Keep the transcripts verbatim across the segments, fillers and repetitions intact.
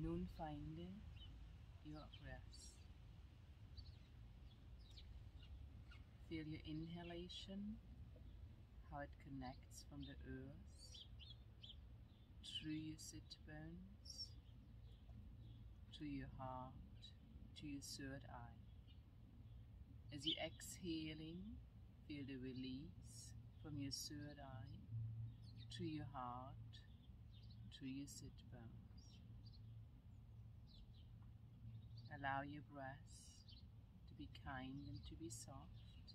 Nun finde your breath. Feel your inhalation, how it connects from the earth through your sit bones, to your heart, to your third eye. As you're exhaling, feel the release from your third eye to your heart, to your sit bones. Allow your breath to be kind and to be soft.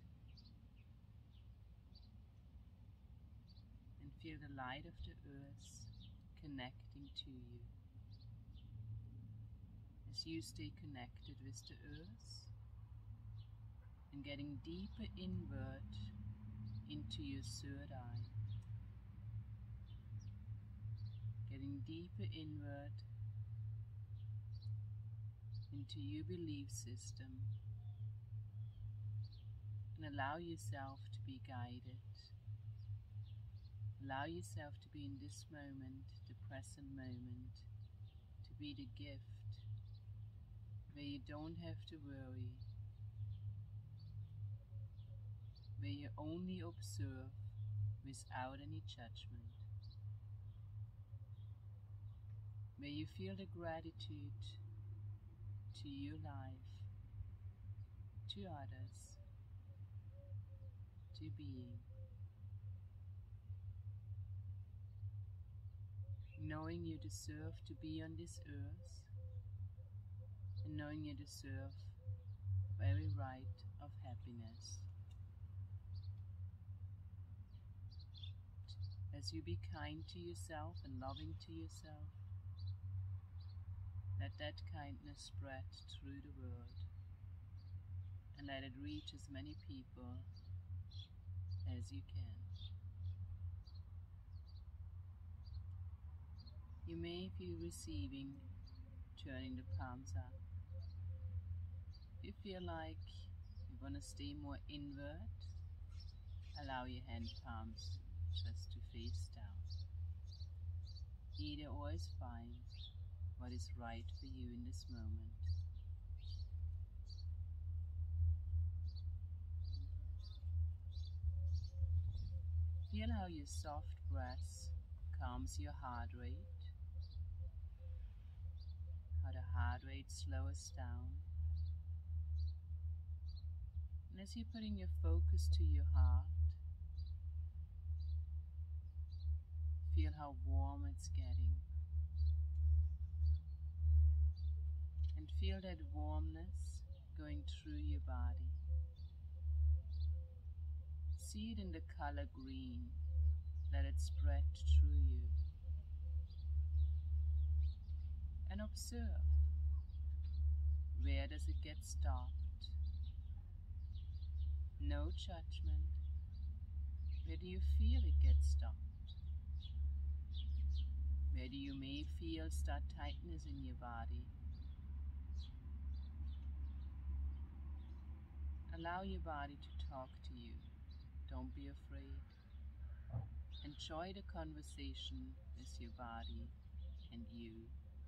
And feel the light of the earth connecting to you. As you stay connected with the earth and getting deeper inward into your third eye. Getting deeper inward into your belief system, and allow yourself to be guided. Allow yourself to be in this moment, the present moment, to be the gift where you don't have to worry, where you only observe without any judgment, where you feel the gratitude to your life, to others, to being. Knowing you deserve to be on this earth, and knowing you deserve every right of happiness. As you be kind to yourself and loving to yourself, let that kindness spread through the world, and let it reach as many people as you can. You may feel receiving, turning the palms up. If you feel like you want to stay more inward, allow your hand palms just to face down. Either or is fine, what is right for you in this moment. Feel how your soft breath calms your heart rate, how the heart rate slows down. And as you're putting your focus to your heart, feel how warm it's getting. And feel that warmness going through your body. See it in the color green. Let it spread through you. And observe, where does it get stopped? No judgment. Where do you feel it get stopped? Where do you may feel start tightness in your body? Allow your body to talk to you. Don't be afraid. Enjoy the conversation with your body and you.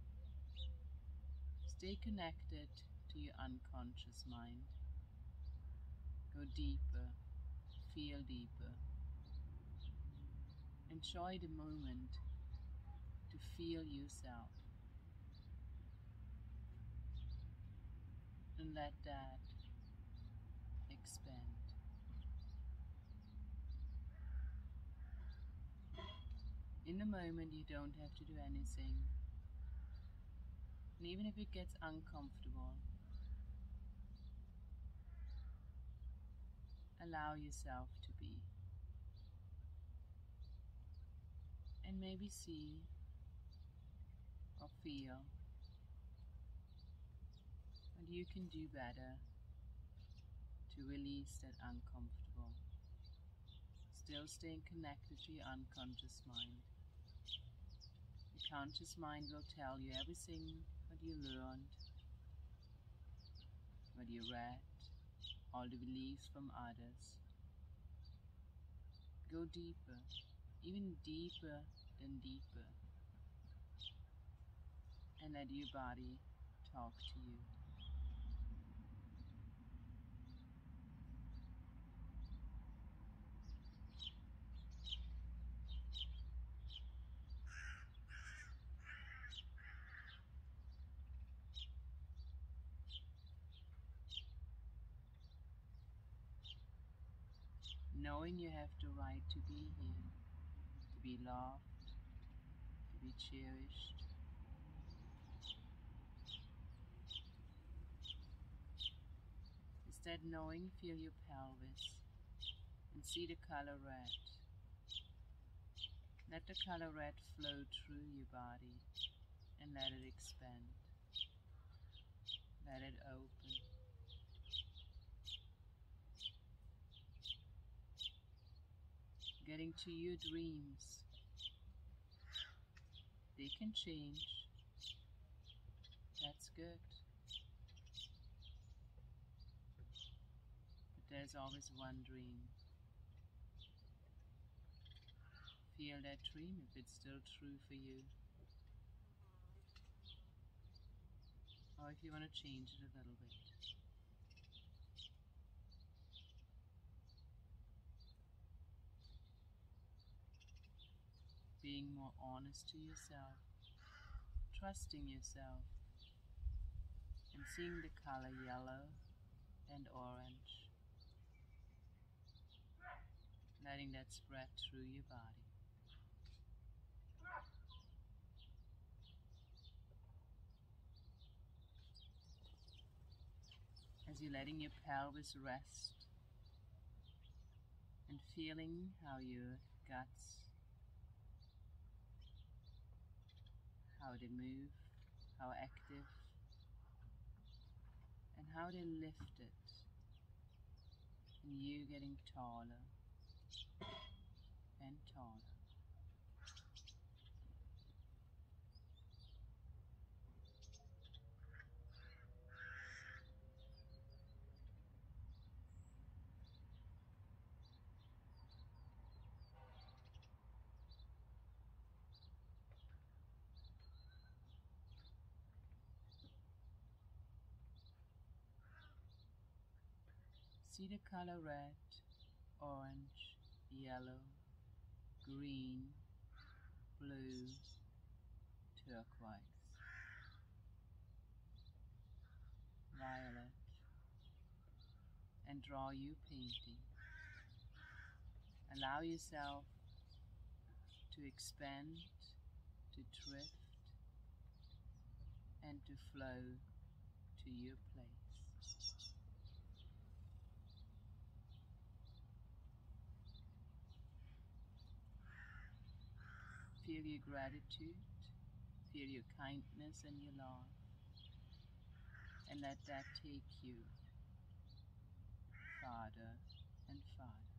Stay connected to your unconscious mind. Go deeper, feel deeper. Enjoy the moment to feel yourself. And let that expand. In the moment, you don't have to do anything. And even if it gets uncomfortable, allow yourself to be. And maybe see or feel what you can do better to release that uncomfortable. Still staying connected to your unconscious mind. The conscious mind will tell you everything what you learned, what you read, all the beliefs from others. Go deeper, even deeper than deeper. and let your body talk to you. Knowing you have the right to be here, to be loved, to be cherished. Instead, knowing, feel your pelvis and see the color red. Let the color red flow through your body and let it expand. Let it open. Getting to your dreams. They can change. That's good. But there's always one dream. Feel that dream if it's still true for you. Or if you want to change it a little bit. Being more honest to yourself, trusting yourself, and seeing the color yellow and orange, letting that spread through your body. As you're letting your pelvis rest and feeling how your guts, how they move, how active, and how they lift it, and you getting taller and taller. See the color red, orange, yellow, green, blue, turquoise, violet, and draw your painting. Allow yourself to expand, to drift, and to flow to your place. Feel your gratitude, feel your kindness and your love, and let that take you farther and farther.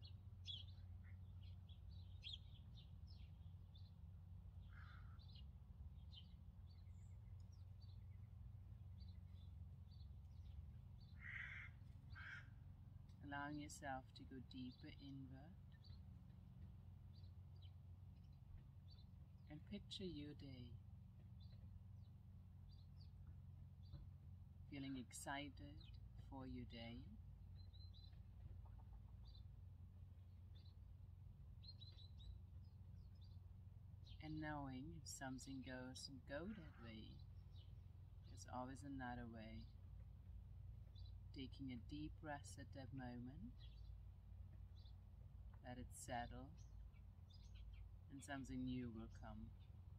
Allowing yourself to go deeper inward and picture your day. Feeling excited for your day. And knowing if something doesn't go that way, there's always another way. Taking a deep breath at that moment. Let it settle, and something new will come.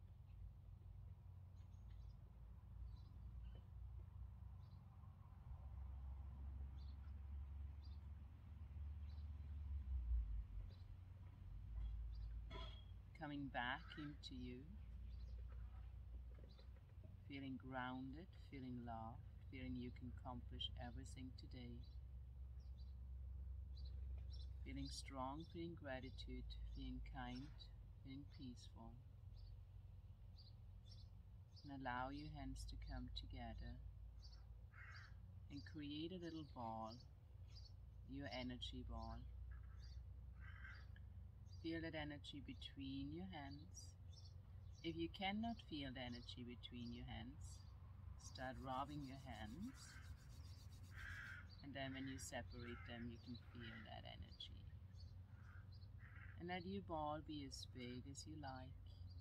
Coming back into you, feeling grounded, feeling loved, feeling you can accomplish everything today. Feeling strong, feeling gratitude, feeling kind, feeling peaceful. And allow your hands to come together and create a little ball, your energy ball. Feel that energy between your hands If you cannot feel the energy between your hands, start rubbing your hands, and then when you separate them, you can feel that energy. And let your ball be as big as you like,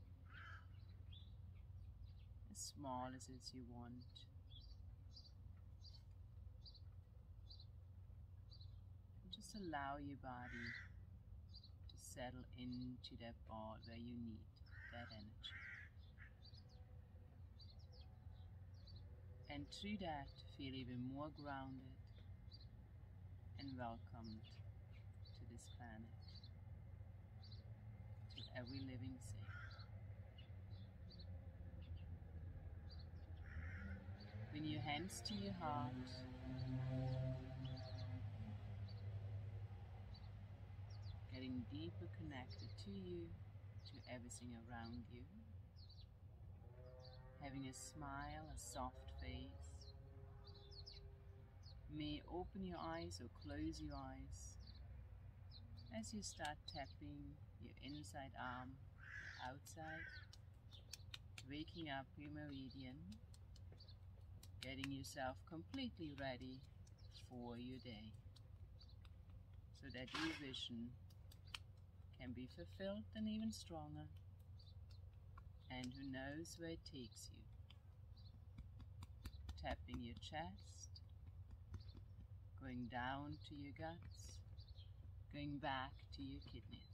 as small as as you want. And just allow your body to settle into that ball where you need that energy. And through that, feel even more grounded and welcomed to this planet, to every living thing. Bring your hands to your heart. Getting deeper connected to you, to everything around you. Having a smile, a soft face. You may open your eyes or close your eyes as you start tapping your inside arm, your outside, waking up your meridian, getting yourself completely ready for your day, so that your vision can be fulfilled and even stronger. And who knows where it takes you. Tapping your chest, going down to your guts, going back to your kidneys.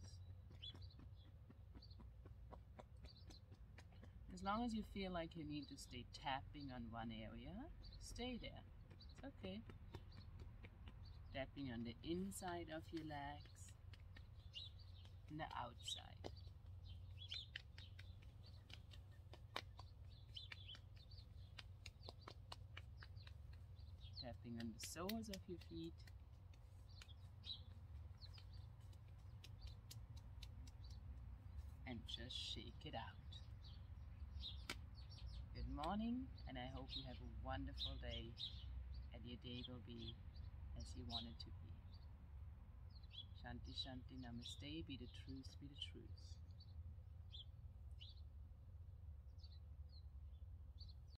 As long as you feel like you need to stay tapping on one area, stay there. It's okay. Tapping on the inside of your legs and the outside. Tapping on the soles of your feet. And just shake it out. Good morning, and I hope you have a wonderful day, and your day will be as you want it to be. Shanti Shanti Namaste, be the truth, be the truth.